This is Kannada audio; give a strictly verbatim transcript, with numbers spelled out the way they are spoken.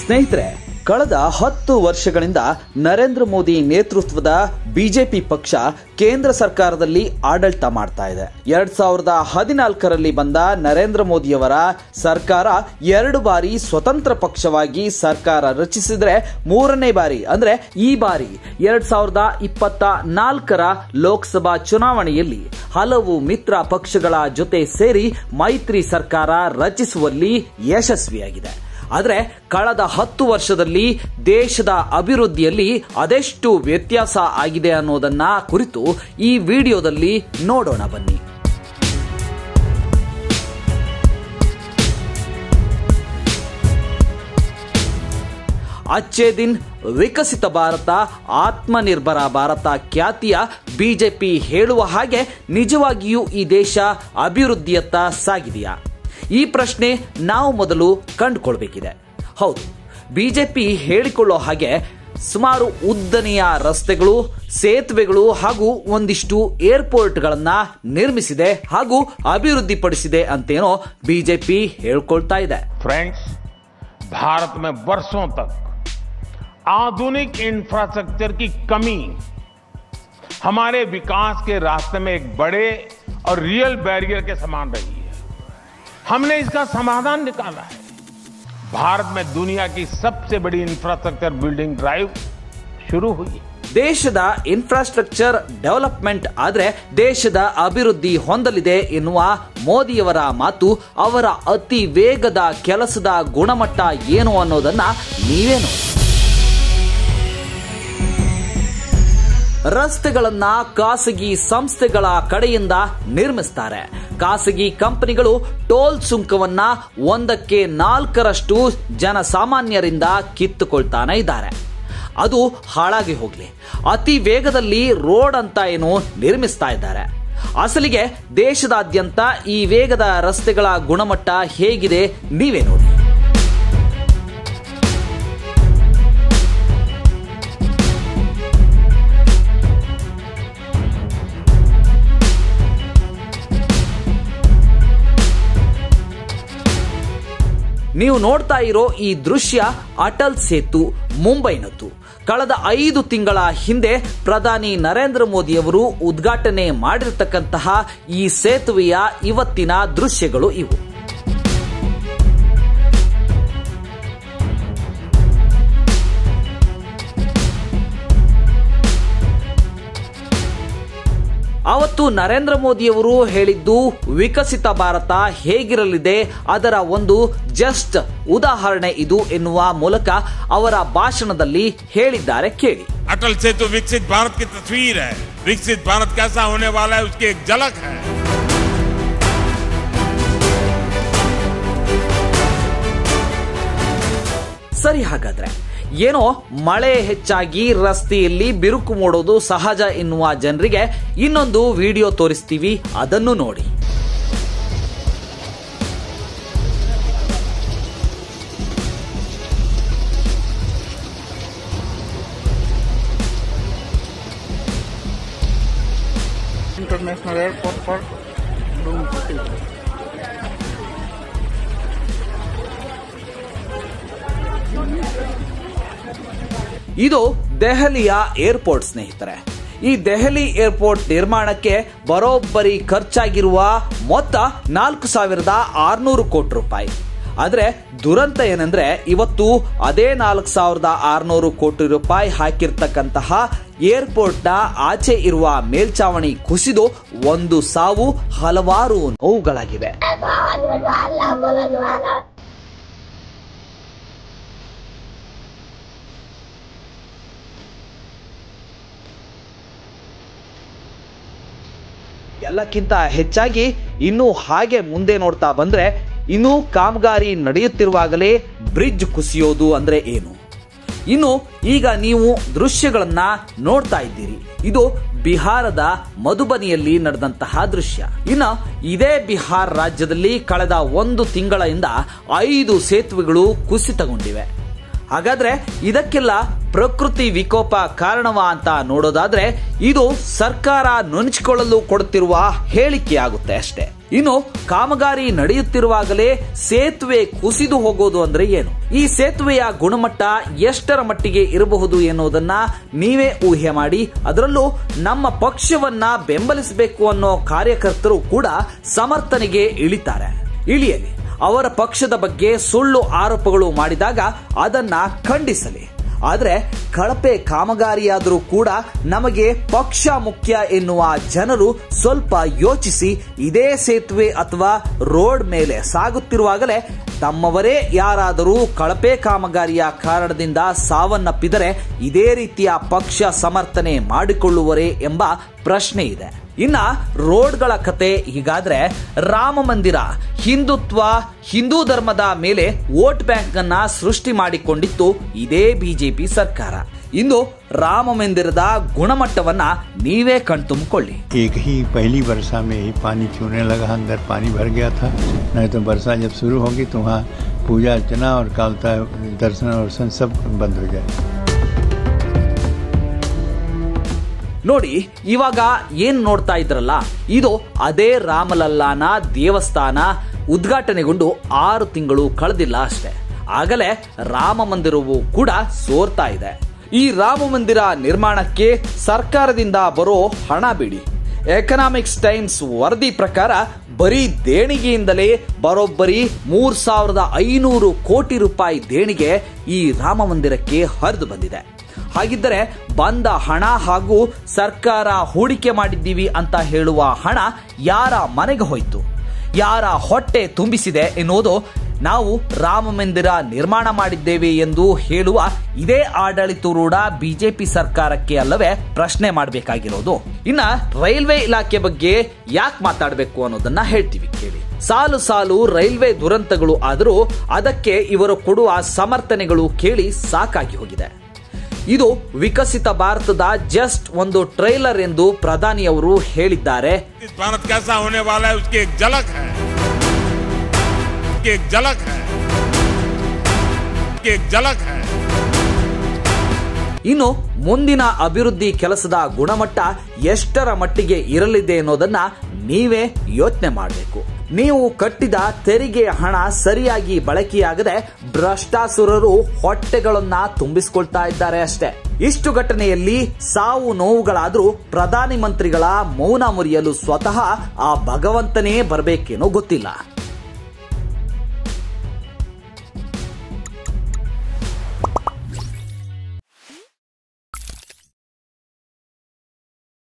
ಸ್ನೇಹಿತರೆ, ಕಳೆದ ಹತ್ತು ವರ್ಷಗಳಿಂದ ನರೇಂದ್ರ ಮೋದಿ ನೇತೃತ್ವದ ಬಿಜೆಪಿ ಪಕ್ಷ ಕೇಂದ್ರ ಸರ್ಕಾರದಲ್ಲಿ ಆಡಳಿತ ಮಾಡ್ತಾ ಇದೆ. ಎರಡ್ ಸಾವಿರದ ಹದಿನಾಲ್ಕರಲ್ಲಿ ಬಂದ ನರೇಂದ್ರ ಮೋದಿಯವರ ಸರ್ಕಾರ ಎರಡು ಬಾರಿ ಸ್ವತಂತ್ರ ಪಕ್ಷವಾಗಿ ಸರ್ಕಾರ ರಚಿಸಿದ್ರೆ, ಮೂರನೇ ಬಾರಿ ಅಂದ್ರೆ ಈ ಬಾರಿ ಎರಡ್ ಸಾವಿರದ ಇಪ್ಪತ್ತ ನಾಲ್ಕರ ಲೋಕಸಭಾ ಚುನಾವಣೆಯಲ್ಲಿ ಹಲವು ಮಿತ್ರ ಪಕ್ಷಗಳ ಜೊತೆ ಸೇರಿ ಮೈತ್ರಿ ಸರ್ಕಾರ ರಚಿಸುವಲ್ಲಿ ಯಶಸ್ವಿಯಾಗಿದೆ. ಆದರೆ ಕಳೆದ ಹತ್ತು ವರ್ಷದಲ್ಲಿ ದೇಶದ ಅಭಿವೃದ್ಧಿಯಲ್ಲಿ ಅದೆಷ್ಟು ವ್ಯತ್ಯಾಸ ಆಗಿದೆ ಅನ್ನೋದನ್ನ ಕುರಿತು ಈ ವಿಡಿಯೋದಲ್ಲಿ ನೋಡೋಣ ಬನ್ನಿ. ಅಚ್ಚೇ ದಿನ್ ವಿಕಸಿತ ಭಾರತ, ಆತ್ಮನಿರ್ಭರ ಭಾರತ ಖ್ಯಾತಿಯ ಬಿಜೆಪಿ ಹೇಳುವ ಹಾಗೆ ನಿಜವಾಗಿಯೂ ಈ ದೇಶ ಅಭಿವೃದ್ಧಿಯತ್ತ ಸಾಗಿದೆಯಾ? ಈ ಪ್ರಶ್ನೆ ನಾವು ಮೊದಲು ಕಂಡುಕೊಳ್ಬೇಕಿದೆ. ಹೌದು, ಬಿಜೆಪಿ ಹೇಳಿಕೊಳ್ಳೋ ಹಾಗೆ ಸುಮಾರು ಉದ್ದನೆಯ ರಸ್ತೆಗಳು, ಸೇತುವೆಗಳು ಹಾಗೂ ಒಂದಿಷ್ಟು ಏರ್ಪೋರ್ಟ್ಗಳನ್ನ ನಿರ್ಮಿಸಿದೆ ಹಾಗೂ ಅಭಿವೃದ್ಧಿಪಡಿಸಿದೆ ಅಂತೇನೋ ಬಿಜೆಪಿ ಹೇಳ್ಕೊಳ್ತಾ ಇದೆ. ಫ್ರೆಂಡ್ಸ್, ಭಾರತ में वर्षों तक आधुनिक इंफ्रास्ट्रक्चर की कमी हमारे विकास के रास्ते में एक बड़े और रियल बैरियर के समान रही है. हमने इसका समाधान निकाला है. भारत में दुनिया की सबसे बड़ी इंफ्रास्ट्रक्चर बिल्डिंग ड्राइव शुरू हुई. ದೇಶದ ಇನ್ಫ್ರಾಸ್ಟ್ರಕ್ಚರ್ ಡೆವಲಪ್ಮೆಂಟ್ ಆದ್ರೆ ದೇಶದ ಅಭಿವೃದ್ಧಿ ಹೊಂದಲಿದೆ ಎನ್ನುವ ಮೋದಿಯವರ ಮಾತು ಅವರ ಅತಿ ವೇಗದ ಕೆಲಸದ ಗುಣಮಟ್ಟ ಏನು ಅನ್ನೋದನ್ನ ನೀವೇ ನೋಡಿ. ರಸ್ತೆಗಳನ್ನ ಖಾಸಗಿ ಸಂಸ್ಥೆಗಳ ಕಡೆಯಿಂದ ನಿರ್ಮಿಸ್ತಾರೆ. ಖಾಸಗಿ ಕಂಪನಿಗಳು ಟೋಲ್ ಸುಂಕವನ್ನ ಒಂದಕ್ಕೆ ನಾಲ್ಕರಷ್ಟು ಜನಸಾಮಾನ್ಯರಿಂದ ಕಿತ್ತುಕೊಳ್ತಾನೆ ಇದ್ದಾರೆ. ಅದು ಹಾಳಾಗಿ ಹೋಗ್ಲಿ, ಅತಿ ವೇಗದಲ್ಲಿ ರೋಡ್ ಅಂತ ಏನು ನಿರ್ಮಿಸ್ತಾ ಇದ್ದಾರೆ. ಅಸಲಿಗೆ ದೇಶದಾದ್ಯಂತ ಈ ವೇಗದ ರಸ್ತೆಗಳ ಗುಣಮಟ್ಟ ಹೇಗಿದೆ ನೀವೇ ನೋಡಿ. ನೀವು ನೋಡ್ತಾ ಇರೋ ಈ ದೃಶ್ಯ ಅಟಲ್ ಸೇತು, ಮುಂಬೈನದ್ದು. ಕಳೆದ ಐದು ತಿಂಗಳ ಹಿಂದೆ ಪ್ರಧಾನಿ ನರೇಂದ್ರ ಮೋದಿಯವರು ಉದ್ಘಾಟನೆ ಮಾಡಿರತಕ್ಕಂತಹ ಈ ಸೇತುವೆಯ ಇವತ್ತಿನ ದೃಶ್ಯಗಳು ಇವು. ಅವತ್ತು ನರೇಂದ್ರ ಮೋದಿಯವರು ಹೇಳಿದ್ದು ವಿಕಸಿತ ಭಾರತ ಹೇಗಿರಲಿದೆ ಅದರ ಒಂದು ಜಸ್ಟ್ ಉದಾಹರಣೆ ಇದು ಎನ್ನುವ ಮೂಲಕ ಅವರ ಭಾಷಣದಲ್ಲಿ ಹೇಳಿದ್ದಾರೆ, ಕೇಳಿ. अटल सेतु विकसित भारत की तस्वीर है. विकसित भारत कैसा होने वाला है उसकी एक झलक है. ಸರಿ, ಹಾಗಾದ್ರೆ ಏನೋ ಮಳೆ ಹೆಚ್ಚಾಗಿ ರಸ್ತೆಯಲ್ಲಿ ಬಿರುಕು ಮೂಡೋದು ಸಹಜ ಎನ್ನುವ ಜನರಿಗೆ ಇನ್ನೊಂದು ವಿಡಿಯೋ ತೋರಿಸ್ತೀವಿ, ಅದನ್ನು ನೋಡಿ. इंटरनेशनल एयरपोर्ट पर ಇದು ದೆಹಲಿಯ ಏರ್ಪೋರ್ಟ್ ಸ್ನೇಹಿತರೆ. ಈ ದೆಹಲಿ ಏರ್ಪೋರ್ಟ್ ನಿರ್ಮಾಣಕ್ಕೆ ಬರೋಬ್ಬರಿ ಖರ್ಚಾಗಿರುವ ಮೊತ್ತ ನಾಲ್ಕು ಸಾವಿರದ ಆರ್ನೂರು ಕೋಟಿ ರೂಪಾಯಿ. ಆದ್ರೆ ದುರಂತ ಏನಂದ್ರೆ ಇವತ್ತು ಅದೇ ನಾಲ್ಕು ಸಾವಿರದ ಆರ್ನೂರು ಕೋಟಿ ರೂಪಾಯಿ ಹಾಕಿರ್ತಕ್ಕಂತಹ ಏರ್ಪೋರ್ಟ್ನ ಆಚೆ ಇರುವ ಮೇಲ್ಚಾವಣಿ ಕುಸಿದು ಒಂದು ಸಾವು, ಹಲವಾರು ನೋವುಗಳಾಗಿವೆ. ಎಲ್ಲಕ್ಕಿಂತ ಹೆಚ್ಚಾಗಿ ಇನ್ನು ಹಾಗೆ ಮುಂದೆ ನೋಡ್ತಾ ಬಂದ್ರೆ ಇನ್ನು ಕಾಮಗಾರಿ ನಡೆಯುತ್ತಿರುವಾಗಲೇ ಬ್ರಿಡ್ಜ್ ಕುಸಿಯೋದು ಅಂದ್ರೆ ಏನು? ಇನ್ನು ಈಗ ನೀವು ದೃಶ್ಯಗಳನ್ನ ನೋಡ್ತಾ ಇದ್ದೀರಿ, ಇದು ಬಿಹಾರದ ಮಧುಬನಿಯಲ್ಲಿ ನಡೆದಂತಹ ದೃಶ್ಯ. ಇನ್ನು ಇದೇ ಬಿಹಾರ ರಾಜ್ಯದಲ್ಲಿ ಕಳೆದ ಒಂದು ತಿಂಗಳಿಂದ ಐದು ಸೇತುವೆಗಳು ಕುಸಿತಗೊಂಡಿವೆ. ಹಾಗಾದ್ರೆ ಇದಕ್ಕೆಲ್ಲ ಪ್ರಕೃತಿ ವಿಕೋಪ ಕಾರಣವಾ ಅಂತ ನೋಡೋದಾದ್ರೆ ಇದು ಸರ್ಕಾರ ನುಣುಚಿಕೊಳ್ಳಲು ಕೊಡುತ್ತಿರುವ ಹೇಳಿಕೆಯಾಗುತ್ತೆ ಅಷ್ಟೇ. ಇನ್ನು ಕಾಮಗಾರಿ ನಡೆಯುತ್ತಿರುವಾಗಲೇ ಸೇತುವೆ ಕುಸಿದು ಹೋಗೋದು ಅಂದ್ರೆ ಏನು? ಈ ಸೇತುವೆಯ ಗುಣಮಟ್ಟ ಎಷ್ಟರ ಮಟ್ಟಿಗೆ ಇರಬಹುದು ಎನ್ನುವುದನ್ನ ನೀವೇ ಊಹೆ ಮಾಡಿ. ಅದರಲ್ಲೂ ನಮ್ಮ ಪಕ್ಷವನ್ನ ಬೆಂಬಲಿಸಬೇಕು ಅನ್ನೋ ಕಾರ್ಯಕರ್ತರು ಕೂಡ ಸಮರ್ಥನೆಗೆ ಇಳಿತಾರೆ. ಇಳಿಯಲಿ, ಅವರ ಪಕ್ಷದ ಬಗ್ಗೆ ಸುಳ್ಳು ಆರೋಪಗಳು ಮಾಡಿದಾಗ ಅದನ್ನ ಖಂಡಿಸಲಿ. ಆದ್ರೆ ಕಳಪೆ ಕಾಮಗಾರಿಯಾದರೂ ಕೂಡ ನಮಗೆ ಪಕ್ಷ ಮುಖ್ಯ ಎನ್ನುವ ಜನರು ಸ್ವಲ್ಪ ಯೋಚಿಸಿ, ಇದೇ ಸೇತುವೆ ಅಥವಾ ರೋಡ್ ಮೇಲೆ ಸಾಗುತ್ತಿರುವಾಗಲೇ ತಮ್ಮವರೇ ಯಾರಾದರೂ ಕಳಪೆ ಕಾಮಗಾರಿಯ ಕಾರಣದಿಂದ ಸಾವನ್ನಪ್ಪಿದರೆ ಇದೇ ರೀತಿಯ ಪಕ್ಷ ಸಮರ್ಥನೆ ಮಾಡಿಕೊಳ್ಳುವರೇ ಎಂಬ ಪ್ರಶ್ನೆ ಇದೆ. ಇನ್ನ ರೋಡ್ಗಳ ಕತೆ ಹೀಗಾದ್ರೆ, ರಾಮ ಮಂದಿರ ಹಿಂದುತ್ವ, ಹಿಂದೂ ಧರ್ಮದ ಮೇಲೆ ವೋಟ್ ಬ್ಯಾಂಕ್ ಅನ್ನ ಸೃಷ್ಟಿ ಮಾಡಿಕೊಂಡಿತ್ತು ಇದೇ ಬಿಜೆಪಿ ಸರ್ಕಾರ. ಇಂದು ರಾಮ ಮಂದಿರದ ಗುಣಮಟ್ಟವನ್ನ ನೀವೇ ಕಣ್ತುಂಬಿಕೊಳ್ಳಿ. एक ही पहली वर्षा में ही पानी चूने लगा, अंदर पानी भर गया था। नहीं तो वर्षा जब शुरू होगी तो वहाँ पूजा अर्चना और कालता दर्शन वर्शन सब बंद हो जाए. ನೋಡಿ, ಇವಾಗ ಏನ್ ನೋಡ್ತಾ ಇದ್ರಲ್ಲ, ಇದು ಅದೇ ರಾಮಲಲ್ಲಾನ ದೇವಸ್ಥಾನ ಉದ್ಘಾಟನೆಗೊಂಡು ಆರು ತಿಂಗಳು ಕಳೆದಿಲ್ಲ ಅಷ್ಟೇ. ಆಗಲೇ ರಾಮ ಮಂದಿರವು ಕೂಡ ಸೋರ್ತಾ ಇದೆ. ಈ ರಾಮ ಮಂದಿರ ನಿರ್ಮಾಣಕ್ಕೆ ಸರ್ಕಾರದಿಂದ ಬರೋ ಹಣ ಬಿಡಿ. ಎಕನಾಮಿಕ್ಸ್ ಟೈಮ್ಸ್ ವರದಿ ಪ್ರಕಾರ ಬರೀ ದೇಣಿಗೆಯಿಂದಲೇ ಬರೋಬ್ಬರಿ ಮೂರ್ ಸಾವಿರದ ಐನೂರು ಕೋಟಿ ರೂಪಾಯಿ ದೇಣಿಗೆ ಈ ರಾಮ ಮಂದಿರಕ್ಕೆ ಹರಿದು ಬಂದಿದೆ. ಹಾಗಿದ್ದರೆ ಬಂದ ಹಣ ಹಾಗೂ ಸರ್ಕಾರ ಹೂಡಿಕೆ ಮಾಡಿದ್ದೀವಿ ಅಂತ ಹೇಳುವ ಹಣ ಯಾರ ಮನೆಗೆ ಹೋಯ್ತು, ಯಾರ ಹೊಟ್ಟೆ ತುಂಬಿಸಿದೆ ಎನ್ನುವುದು ನಾವು ರಾಮ ಮಂದಿರ ನಿರ್ಮಾಣ ಮಾಡಿದ್ದೇವೆ ಎಂದು ಹೇಳುವ ಇದೇ ಆಡಳಿತಾರೂಢ ಬಿಜೆಪಿ ಸರ್ಕಾರಕ್ಕೆ ಅಲ್ಲವೇ ಪ್ರಶ್ನೆ ಮಾಡಬೇಕಾಗಿರೋದು. ಇನ್ನ ರೈಲ್ವೆ ಇಲಾಖೆ ಬಗ್ಗೆ ಯಾಕೆ ಮಾತಾಡಬೇಕು ಅನ್ನೋದನ್ನ ಹೇಳ್ತೀವಿ ಕೇಳಿ. ಸಾಲು ಸಾಲು ರೈಲ್ವೆ ದುರಂತಗಳು ಆದರೂ ಅದಕ್ಕೆ ಇವರು ಕೊಡುವ ಸಮರ್ಥನೆಗಳು ಕೇಳಿ ಸಾಕಾಗಿ ಹೋಗಿದೆ. ಇದು ವಿಕಸಿತ ಭಾರತದ ಜಸ್ಟ್ ಒಂದು ಟ್ರೈಲರ್ ಎಂದು ಪ್ರಧಾನಿಯವರು ಹೇಳಿದ್ದಾರೆ. भारत कैसा होने वाला है उसकी एक झलक है, एक झलक है, एक झलक है. ಇನ್ನು ಮುಂದಿನ ಅಭಿವೃದ್ಧಿ ಕೆಲಸದ ಗುಣಮಟ್ಟ ಎಷ್ಟರ ಮಟ್ಟಿಗೆ ಇರಲಿದೆ ಅನ್ನೋದನ್ನ ನೀವೇ ಯೋಚನೆ ಮಾಡಬೇಕು. ನೀವು ಕಟ್ಟಿದ ತೆರಿಗೆ ಹಣ ಸರಿಯಾಗಿ ಬಳಕೆಯಾಗದೆ ಭ್ರಷ್ಟಾಸುರರು ಹೊಟ್ಟೆಗಳನ್ನ ತುಂಬಿಸಿಕೊಳ್ತಾ ಇದ್ದಾರೆ ಅಷ್ಟೇ. ಇಷ್ಟು ಘಟನೆಯಲ್ಲಿ ಸಾವು ನೋವುಗಳಾದ್ರೂ ಪ್ರಧಾನಿ ಮಂತ್ರಿಗಳ ಮೌನ ಮುರಿಯಲು ಸ್ವತಃ ಆ ಭಗವಂತನೇ ಬರಬೇಕೇನೋ ಗೊತ್ತಿಲ್ಲ.